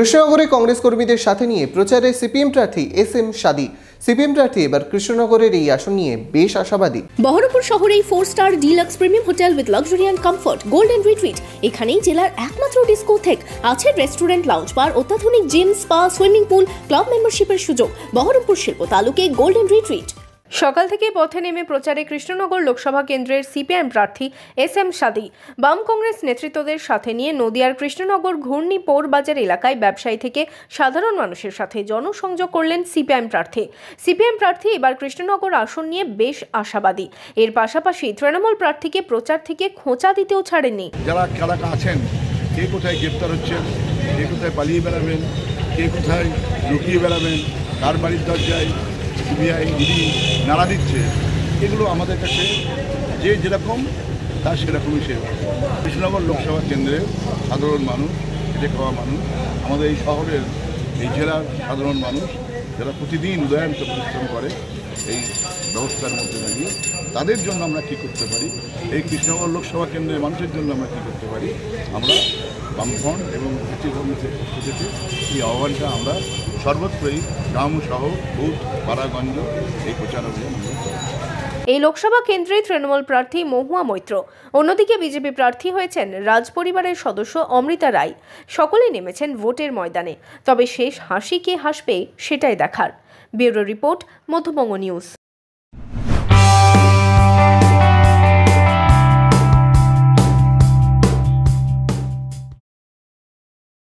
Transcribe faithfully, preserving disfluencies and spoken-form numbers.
কৃষ্ণনগরে কংগ্রেস কর্মীদের সাথে নিয়ে প্রচারে সিপিএম প্রার্থী এস এম সাদি। সিপিএম প্রার্থী এবার কৃষ্ণনগরের এই আসন নিয়ে বেশ আশাবাদী। বহরমপুর শহরেই four star deluxe premium hotel with luxury and comfort Golden Retreat. এখানেই জেলার একমাত্র ডিস্কোথেক, আছে রেস্টুরেন্ট, লাউঞ্জ বার, অত্যাধুনিক gym, spa, swimming pool, club মেম্বারশিপের সুযোগ। বহরমপুর শিল্প তালুকে গোল্ডেন রিট্রিট। সকাল থেকে পথে নেমে প্রচারে কৃষ্ণনগর লোকসভা কেন্দ্রের সিপিএম প্রার্থী এস এম সাদি। বাম কংগ্রেস নেতৃত্বদের সাথে নিয়ে নদিয়ার কৃষ্ণনগর ঘূর্ণি পৌরবাজার এলাকায় ব্যবসায়ী থেকে সাধারণ মানুষের সাথে জনসংযোগ করলেন সিপিএম প্রার্থী। সিপিএম প্রার্থী এবার কৃষ্ণনগর আসন নিয়ে বেশ আশাবাদী। এর পাশাপাশি তৃণমূল প্রার্থীকে প্রচার থেকে খোঁচা দিতেও ছাড়েননি। যারা এলাকা আছেন, কে কোথায় গ্রেপ্তার হচ্ছেন, কে কোথায় পালিয়ে বেড়াবেন, কে কোথায় লুকিয়ে বেড়াবেন, কার বাড়ির দরজায় সিবিআই ইডি নাড়া দিচ্ছে, এগুলো আমাদের কাছে যে যেরকম তার সেরকমই সেবা। কৃষ্ণনগর লোকসভা কেন্দ্রের সাধারণ মানুষ, খেটে খাওয়া মানুষ, আমাদের এই শহরের এই জেলার সাধারণ মানুষ যারা প্রতিদিন উদয়ান্ত পরিশ্রম করে এই ব্যবস্থার মধ্যে দাঁড়িয়ে, তাদের জন্য আমরা কী করতে পারি, এই কৃষ্ণনগর লোকসভা কেন্দ্রের মানুষের জন্য আমরা কী করতে পারি, আমরা বামফ্রন্ট এবং জাতীয় কংগ্রেসের পক্ষ থেকে এই আহ্বানটা আমরা সর্বত্রই গ্রাম সহ বুথ পাড়াগঞ্জ এই প্রচার অভিযান। এই লোকসভা কেন্দ্রে তৃণমূল প্রার্থী মহুয়া মৈত্র, অন্যদিকে বিজেপি প্রার্থী হয়েছেন রাজ পরিবারের সদস্য অমৃতা রায়। সকলেই নেমেছেন ভোটের ময়দানে, তবে শেষ হাসি কে হাসবে সেটাই দেখার। Bureau report, Madhyabanga news.